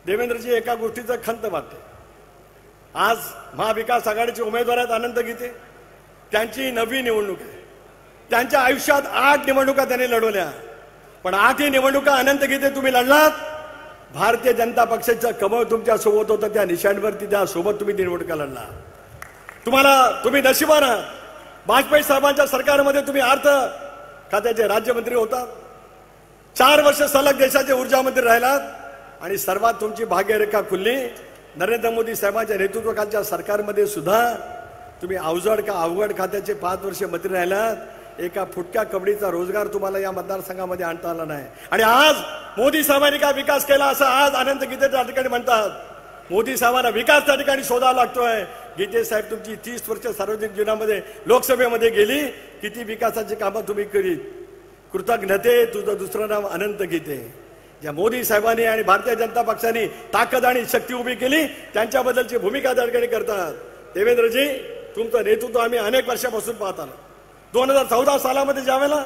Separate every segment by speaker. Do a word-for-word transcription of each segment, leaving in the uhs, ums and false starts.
Speaker 1: देवेंद्रजी एका गोष्टीचं खंत वाटते। आज महाविकास आघाडीचे उमेदवार आहेत अनंत गीते, त्यांची नवी निवडणूक आहे। त्यांच्या आयुष्यात आठ निवडणुका त्यांनी लढवल्या, पण आठही निवडणुका अनंत गीते तुम्ही लढलात। भारतीय जनता पक्षाचं कमळ तुमच्या सोबत होतं, त्या निशाणवरती त्या सोबत तुम्ही निवडणुका लढला। तुम्हाला तुम्ही नशिबान वाजपेयी साहेबांच्या सरकारमध्ये तुम्ही अर्थ खात्याचे राज्यमंत्री होता, चार वर्ष सलग देशाचे ऊर्जा मंत्री राहिलात आणि सर्वात तुमची भाग्यरेखा खुलली। नरेंद्र मोदी साहेबांच्या नेतृत्वाखालच्या सरकारमध्ये सुद्धा तुम्ही अवजड का अवघड खात्याचे पाच वर्ष मंत्री राहिलात। एका फुटक्या कबड्डीचा रोजगार तुम्हाला या मतदारसंघामध्ये आणता आला नाही आणि आज मोदी साहेबांनी काय विकास केला असं आज अनंत गीते त्या ठिकाणी म्हणतात। मोदी साहेबांना विकास त्या ठिकाणी शोधावा लागतोय। गीते साहेब तुमची तीस वर्ष सार्वजनिक जीवनामध्ये लोकसभेमध्ये गेली, किती विकासाची कामं तुम्ही करीत। कृतज्ञते तुझं दुसरं नाव अनंत गीते। ज्या मोदी साहेबांनी आणि भारतीय जनता पक्षाने ताकद आणि शक्ती उभी केली त्यांच्याबद्दलची भूमिका त्या ठिकाणी करतात। देवेंद्रजी, तुमचं नेतृत्व आम्ही अनेक वर्षापासून पाहत आलो। दोन हजार चौदा सालामध्ये ज्यावेळेला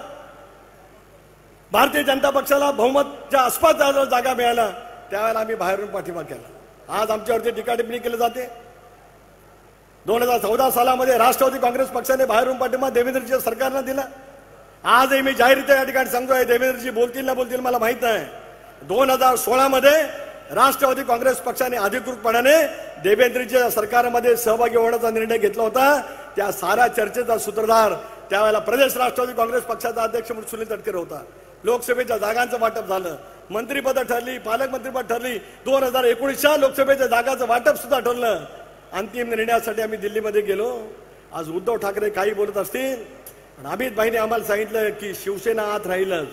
Speaker 1: भारतीय जनता पक्षाला बहुमतच्या आसपास जागा मिळाला त्यावेळेला आम्ही बाहेरून पाठिंबा केला। आज आमच्यावरती टीका टिप्पणी केली जाते। दोन हजार चौदा सालामध्ये राष्ट्रवादी काँग्रेस पक्षाने बाहेरून पाठिंबा देवेंद्रजीच्या सरकारनं दिला। आजही मी जाहीररित्या या ठिकाणी सांगतोय, देवेंद्रजी बोलतील ना बोलतील मला माहित नाही, दोन हजार सोळा मध्ये राष्ट्रवादी काँग्रेस पक्षाने अधिकृतपणाने देवेंद्रजीच्या सरकारमध्ये सहभागी होण्याचा निर्णय घेतला होता। त्या साऱ्या चर्चेचा सूत्रधार त्यावेळेला प्रदेश राष्ट्रवादी काँग्रेस पक्षाचा अध्यक्ष म्हणून सुनील तटकरे होता। लोकसभेच्या जागांचं वाटप झालं, मंत्रिपद ठरली, पालकमंत्रीपद ठरली, दोन हजार एकोणीसच्या लोकसभेच्या जागांचं वाटप सुद्धा ठरलं। अंतिम निर्णयासाठी आम्ही दिल्लीमध्ये गेलो। आज उद्धव ठाकरे काही बोलत असतील, पण अमित भाईने आम्हाला सांगितलं की शिवसेना आत राहीलच,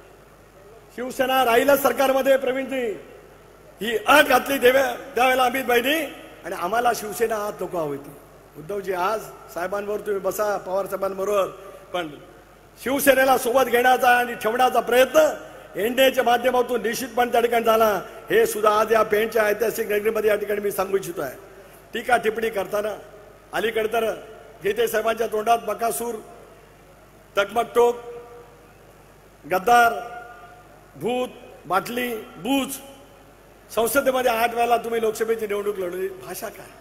Speaker 1: शिवसेना राहीलच सरकारमध्ये। प्रवीणजी, ही अट घातली देवे त्यावेळेला अमित भाईनी आणि आम्हाला शिवसेना आत नको हवी होती। उद्धवजी, आज साहेबांवर तुम्ही बसा, पवार साहेबांबरोबर, पण शिवसेनेला सोबत घेण्याचा आणि ठेवण्याचा प्रयत्न एनडीएच्या माध्यमातून निश्चितपणे त्या ठिकाणी झाला। हे सुद्धा आज या पेणच्या ऐतिहासिक नगरीमध्ये या ठिकाणी मी सांगू इच्छितो आहे। टीका टिप्पणी करताना अलीकडे तर गीते साहेबांच्या तोंडात बकासूर, टकमकटोक, गद्दार, भूत, बाटली, बूज, संसदेमध्ये आठ वेळेला तुम्ही लोकसभेची निवडणूक लढवली, भाषा काय?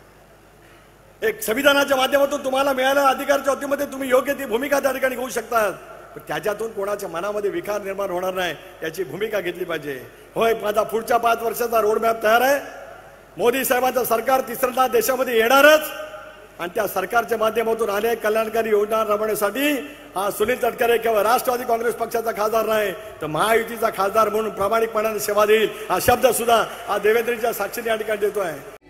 Speaker 1: एक संविधानाच्या माध्यमातून तुम्हाला मिळालेल्या अधिकारच्या अटीमध्ये तुम्ही योग्य ती भूमिका त्या ठिकाणी घेऊ शकतात, पण त्याच्यातून कोणाच्या मनामध्ये विकार निर्माण होणार नाही याची भूमिका घेतली पाहिजे। होय, माझा पुढच्या पाच वर्षाचा रोडमॅप तयार आहे। मोदी साहेबांचं सरकार तिसऱ्यांदा देशामध्ये येणारच आणि त्या सरकारच्या माध्यमातून अनेक कल्याणकारी योजना राबवण्यासाठी हा सुनील तटकरे केवळ राष्ट्रवादी काँग्रेस पक्षाचा खासदार नाही तर महायुतीचा खासदार म्हणून प्रामाणिकपणाने सेवा देईल हा शब्द सुद्धा हा देवेंद्रजीच्या साक्षीने या ठिकाणी देतोय।